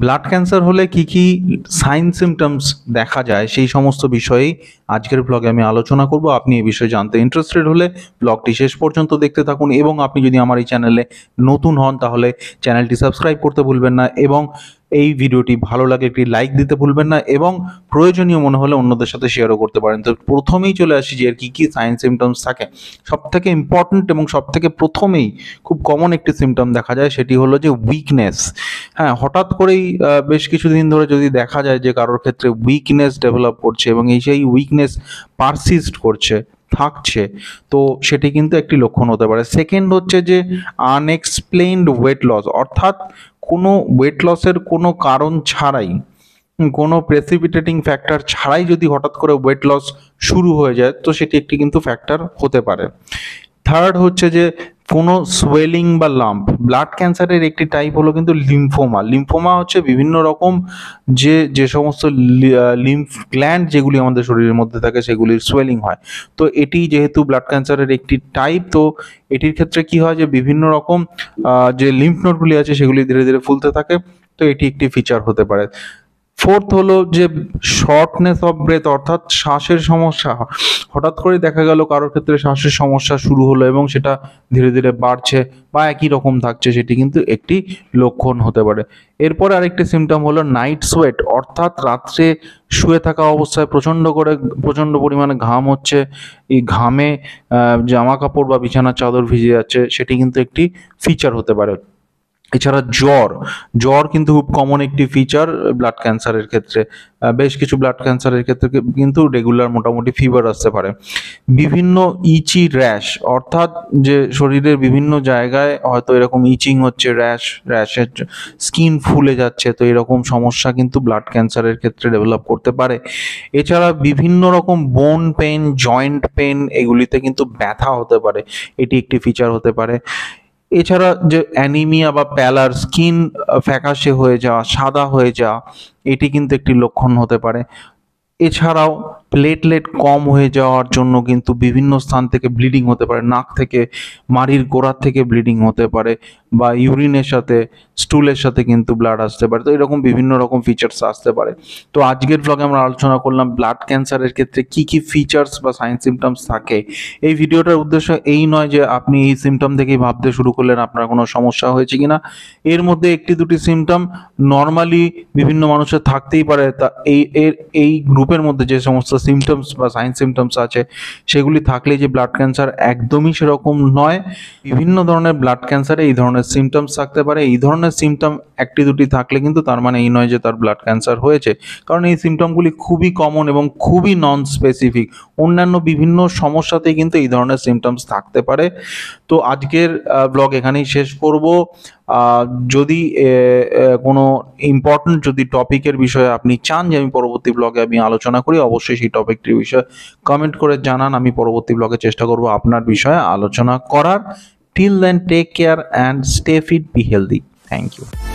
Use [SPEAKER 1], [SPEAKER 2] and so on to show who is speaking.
[SPEAKER 1] Blood cancer হলে কি কি সাইন সিমটমস দেখা যায় সেই সমস্ত বিষয়েই আজকের ব্লগে আমি আলোচনা করব। আপনি এই বিষয়ে জানতে ইন্টারেস্টেড হলে ব্লগটি শেষ পর্যন্ত দেখতে থাকুন, এবং আপনি যদি আমার এই চ্যানেলে নতুন হন তাহলে চ্যানেলটি সাবস্ক্রাইব করতে ভুলবেন না, এবং এই ভিডিওটি ভালো লাগে একটি লাইক দিতে ভুলবেন না, এবং প্রয়োজনীয় মনে হলে অন্যদের সাথে শেয়ারও করতে পারেন। তো প্রথমেই চলে আসি যে এর কী কী সাইন সিমটমস থাকে। সবথেকে ইম্পর্ট্যান্ট এবং সবথেকে প্রথমেই খুব কমন একটি সিমটম দেখা যায়, সেটি হলো যে উইকনেস। হ্যাঁ, হঠাৎ করেই বেশ কিছুদিন ধরে যদি দেখা যায় যে কারোর ক্ষেত্রে উইকনেস ডেভেলপ করছে এবং সেই উইকনেস পারসিস্ট করছে, থাকছে, তো সেটি কিন্তু একটি লক্ষণ হতে পারে। সেকেন্ড হচ্ছে যে আনএক্সপ্লেইনড ওয়েট লস, অর্থাৎ কোনো ওয়েট লসের কোনো কারণ ছাড়াই, কোনো প্রেসিপিটেটিং ফ্যাক্টর ছাড়াই যদি হঠাৎ করে ওয়েট লস শুরু হয়ে যায়, তো সেটি একটি কিন্তু ফ্যাক্টর হতে পারে। থার্ড হচ্ছে যে কোনো সোয়েলিং বা লাম্প। ব্লাড ক্যান্সারের একটি টাইপ হলো কিন্তু লিম্ফোমা। লিম্ফোমা হচ্ছে বিভিন্ন রকম যে সমস্ত লিম্ফ গ্ল্যান্ড যেগুলি আমাদের শরীরের মধ্যে থাকে সেগুলির সোয়েলিং হয়। তো এটি যেহেতু ব্লাড ক্যান্সারের একটি টাইপ, তো এটির ক্ষেত্রে কি হয় যে বিভিন্ন রকম যে লিম্ফ নোডগুলি আছে সেগুলি ধীরে ধীরে ফুলতে থাকে, তো এটি একটি ফিচার হতে পারে। ফোর্থ হলো যে শর্টনেস অফ ব্রেথ, অর্থাৎ শ্বাসের সমস্যা। হঠাৎ করে দেখা গেল কারোর ক্ষেত্রে শ্বাসের সমস্যা শুরু হলো এবং সেটা ধীরে ধীরে বাড়ছে বা একই রকম থাকছে, সেটি কিন্তু একটি লক্ষণ হতে পারে। এরপরে আরেকটি সিমটম হলো নাইট সোয়েট, অর্থাৎ রাত্রে শুয়ে থাকা অবস্থায় প্রচণ্ড পরিমাণে ঘাম হচ্ছে, এই ঘামে জামা কাপড় বা বিছানার চাদর ভিজে যাচ্ছে, সেটি কিন্তু একটি ফিচার হতে পারে। এছাড়া জ্বর কিন্তু খুব কমন একটি ফিচার ব্লাড ক্যান্সারের ক্ষেত্রে। বেশ কিছু ব্লাড ক্যান্সারের ক্ষেত্রে কিন্তু রেগুলার মোটামুটি ফিভার আসতে পারে। বিভিন্ন ইচি র্যাশ, অর্থাৎ যে শরীরের বিভিন্ন জায়গায় হয়তো এরকম ইচিং হচ্ছে, র্যাশের স্কিন ফুলে যাচ্ছে, তো এরকম সমস্যা কিন্তু ব্লাড ক্যান্সারের ক্ষেত্রে ডেভেলপ করতে পারে। এছাড়া বিভিন্ন রকম বোন পেন, জয়েন্ট পেন, এগুলিতে কিন্তু ব্যথা হতে পারে, এটি একটি ফিচার হতে পারে। এছাড়া যে অ্যানিমিয়া বা প্যালার, স্কিন ফ্যাকাশে হয়ে যাওয়া, সাদা হয়ে যাওয়া, এটি কিন্তু একটি লক্ষণ হতে পারে। এছাড়াও প্লেটলেট কম হয়ে যাওয়ার জন্য কিন্তু বিভিন্ন স্থান থেকে ব্লিডিং হতে পারে, নাক থেকে, মাড়ির গোড়ার থেকে ব্লিডিং হতে পারে, বা ইউরিনের সাথে, স্টুলের সাথে কিন্তু ব্লাড আসতে পারে। তো এরকম বিভিন্ন রকম ফিচার্স আসতে পারে। তো আজকের ব্লগে আমরা আলোচনা করলাম ব্লাড ক্যান্সারের ক্ষেত্রে কি কি ফিচার্স বা সাইন সিমটমস থাকে। এই ভিডিওটার উদ্দেশ্য এই নয় যে আপনি এই সিমটম থেকেই ভাবতে শুরু করলেন আপনার কোনো সমস্যা হয়েছে কিনা। এর মধ্যে একটি দুটি সিমটম নর্মালি বিভিন্ন মানুষের থাকতেই পারে। তা এই গ্রুপের মধ্যে যে সমস্ত সিমটমস বা সাইন সিমটমস আছে সেগুলি থাকলেই যে ব্লাড ক্যান্সার, একদমই সেরকম নয়। বিভিন্ন ধরনের ব্লাড ক্যান্সারে এই ধরনের সিমটমস থাকতে পারে। এই ধরনের সিমটম একটি দুটি থাকলে কিন্তু তার মানে এই নয় যে তার ব্লাড ক্যান্সার হয়েছে, কারণ এই সিমটমগুলি খুবই কমন এবং খুবই নন স্পেসিফিক। অন্যান্য বিভিন্ন সমস্যাতেই কিন্তু এই ধরনের সিমটমস থাকতে পারে। তো আজকের ব্লগ এখানেই শেষ করব। যদি কোনো ইম্পর্টেন্ট যদি টপিকের বিষয়ে আপনি চান যে আমি পরবর্তী ব্লগে আমি আলোচনা করি, অবশ্যই সেই টপিকটির বিষয়ে কমেন্ট করে জানান। আমি পরবর্তী ব্লগে চেষ্টা করব আপনার বিষয়ে আলোচনা করার। Till then, take care and stay fit, be healthy. Thank you.